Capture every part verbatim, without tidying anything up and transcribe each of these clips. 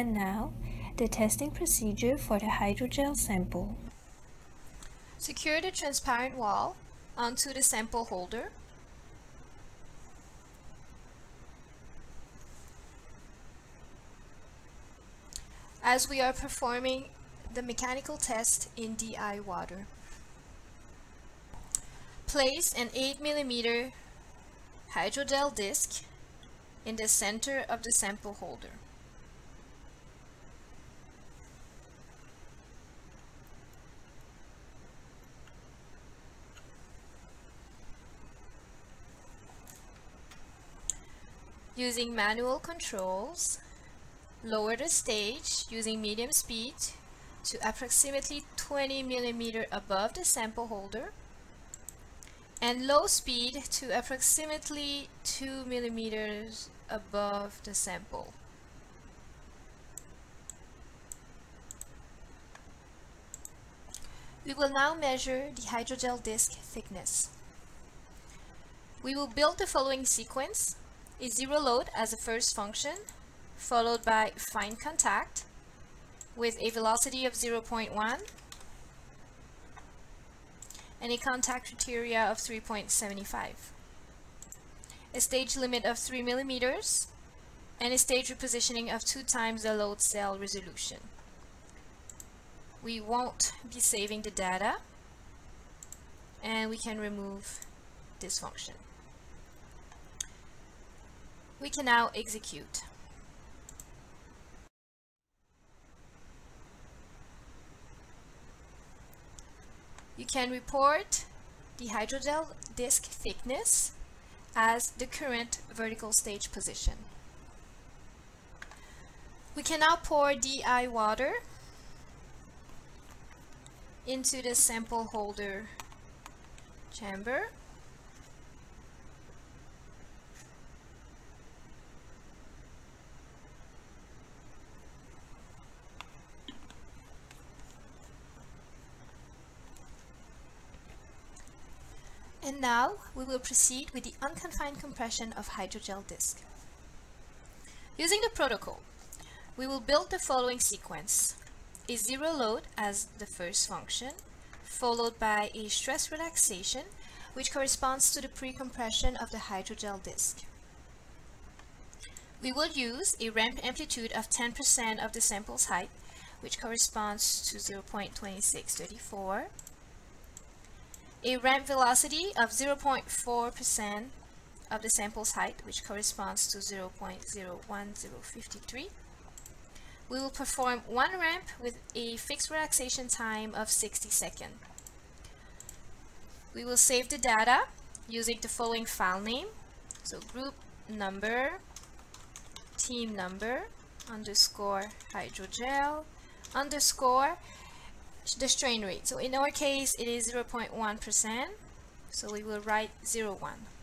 And now, the testing procedure for the hydrogel sample. Secure the transparent wall onto the sample holder. As we are performing the mechanical test in D I water. Place an eight millimeter hydrogel disc in the center of the sample holder. Using manual controls, lower the stage using medium speed to approximately twenty millimeters above the sample holder, and low speed to approximately two millimeters above the sample. We will now measure the hydrogel disc thickness. We will build the following sequence: a zero load as a first function, followed by fine contact with a velocity of zero point one and a contact criteria of three point seven five, a stage limit of three millimeters, and a stage repositioning of two times the load cell resolution. We won't be saving the data, and we can remove this function. We can now execute. You can report the hydrogel disc thickness as the current vertical stage position. We can now pour D I water into the sample holder chamber. And now we will proceed with the unconfined compression of hydrogel disc. Using the protocol, we will build the following sequence: a zero load as the first function, followed by a stress relaxation, which corresponds to the pre-compression of the hydrogel disc. We will use a ramp amplitude of ten percent of the sample's height, which corresponds to zero point two six three four, a ramp velocity of zero point four percent of the sample's height, which corresponds to zero point zero one zero five three. We will perform one ramp with a fixed relaxation time of sixty seconds. We will save the data using the following file name. So group number, team number, underscore hydrogel, underscore the strain rate. So in our case, it is zero point one percent. So we will write zero point one.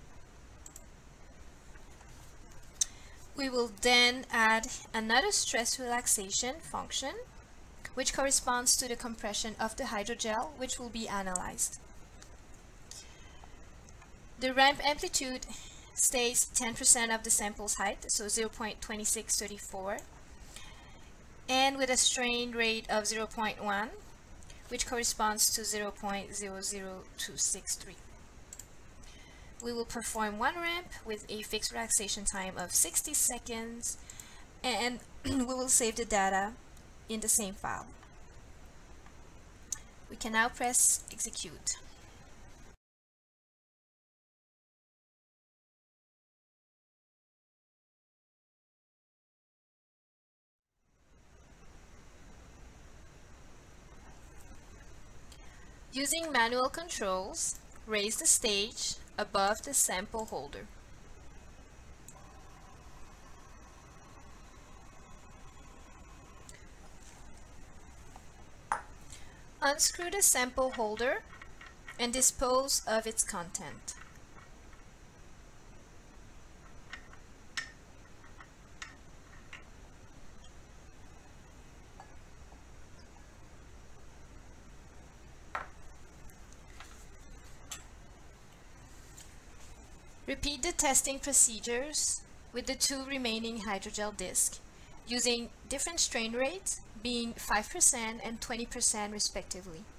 We will then add another stress relaxation function, which corresponds to the compression of the hydrogel, which will be analyzed. The ramp amplitude stays ten percent of the sample's height, so zero point two six three four, and with a strain rate of zero point one, which corresponds to zero point zero zero two six three. We will perform one ramp with a fixed relaxation time of sixty seconds, and we will save the data in the same file. We can now press execute. Using manual controls, raise the stage above the sample holder. Unscrew the sample holder and dispose of its content. Repeat the testing procedures with the two remaining hydrogel discs using different strain rates being five percent and twenty percent respectively.